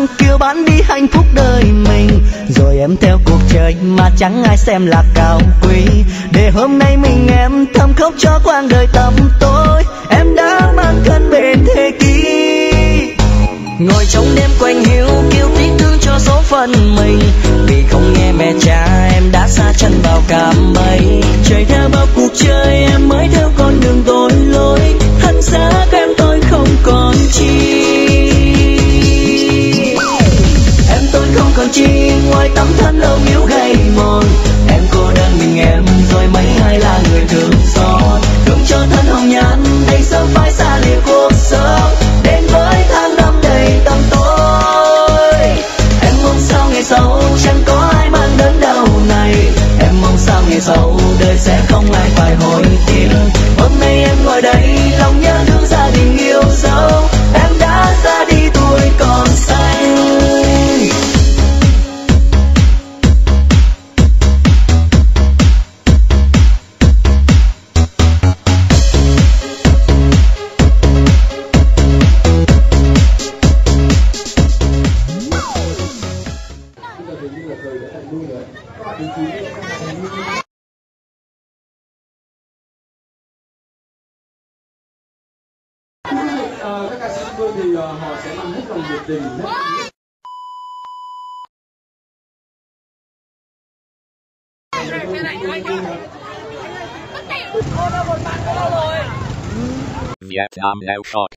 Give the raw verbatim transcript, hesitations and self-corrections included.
kêu bán đi hạnh phúc đời mình, rồi em theo cuộc chơi mà chẳng ai xem là cao quý. Để hôm nay mình em thầm khóc cho quãng đời tăm tối, em đã mang thân bên thế kỷ. Ngồi trong đêm quạnh hiu kêu tiếc thương cho số phận mình, vì không nghe mẹ cha em đã xa chân vào cạm bẫy. Chạy theo bao cuộc chơi em mới theo con đường tội lỗi, thân xác em tôi không còn chi. Em tôi không còn chi ngoài tấm thân âu yếm gầy mòn. Em cô đơn mình em rồi mấy ai là người thương xót, không cho thân hồng nhan đây sớm phải xa lìa cuộc sống, đến với tháng năm đầy tăm tối. Em mong sao ngày sau chẳng có ai mang đớn đau này, em mong sao ngày sau đời sẽ không ai phải hối tiếc. Hôm nay em ngồi đây lòng nhớ thương gia đình yêu dấu, em đã ra đi tuổi còn xanh. Ờ, các ca sĩ của tôi thì uh, họ sẽ làm hết lòng nhiệt tình hết. Vietnam now shot.